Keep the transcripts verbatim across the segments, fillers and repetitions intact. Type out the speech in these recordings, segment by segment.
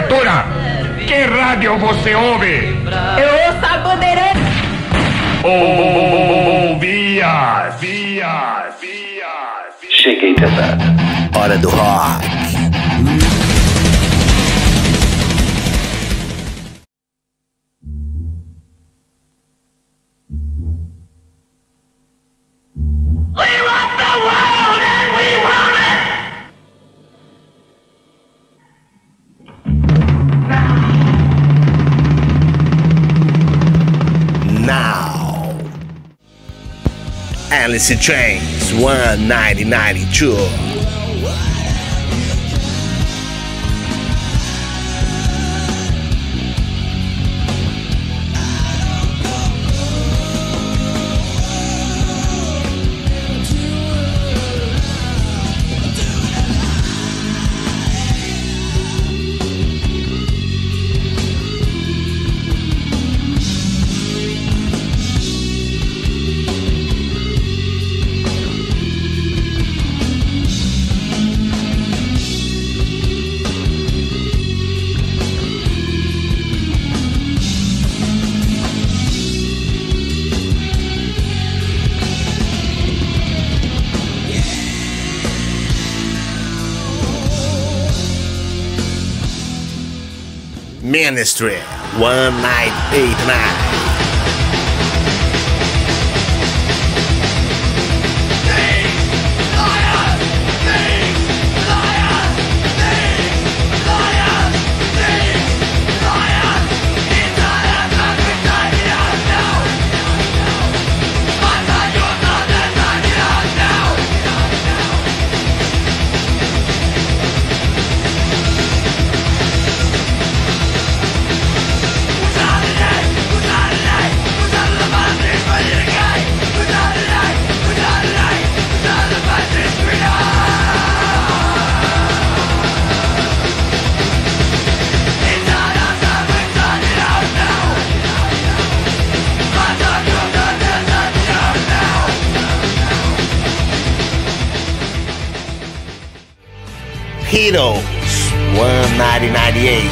criatura! Que rádio você ouve? Eu ouço a Bandeirante. Oh, via, via, via. Cheguei pesado. Hora do rock. We want the world and we want it now. Alice in Chains, one ninety ninety-two. Ministry, one nine eight nine. Heroes, one ninety ninety-eight.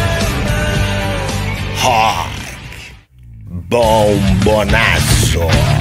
Rock Bombonazo.